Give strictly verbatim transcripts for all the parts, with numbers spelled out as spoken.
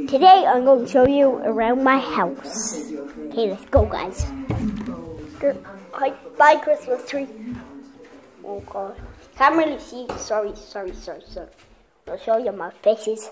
Today I'm going to show you around my house. Okay, let's go, guys. Hi, bye, Christmas tree. Oh god, can't really see. Sorry, sorry, sorry, sorry. I'll show you my fishes.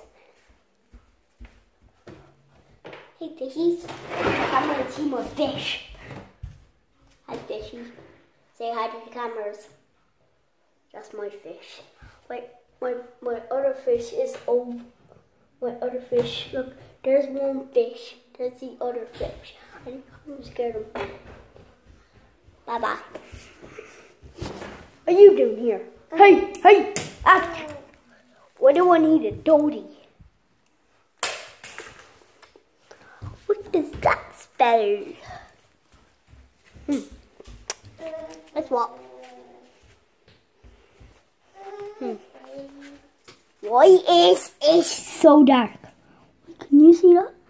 Hey, fishies. I can't really see my fish. Hi, fishies. Say hi to the cameras. That's my fish. Wait, my my other fish is over. My other fish. Look, there's one fish. There's the other fish. I think I'm scared of him. Bye bye. What are you doing here? Hey, hey! Ah. Why do I need a dotty? What does that spell? Hmm. That's what. Hmm. Why is it so dark? Can you see that?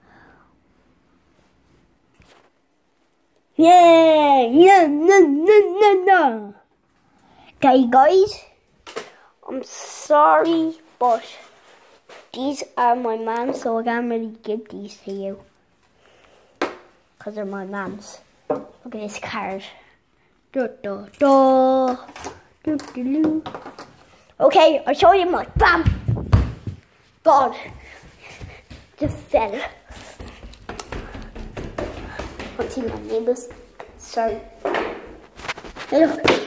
Yeah, yeah, no, no, no, no. Okay, guys, I'm sorry, but these are my mom's, so I can't really give these to you because they're my mom's. Look at this card. Da, da, da. Do, do, do. Okay, I'll show you my bam. God, just fell. Can't see my neighbors. Sorry. Hey, look.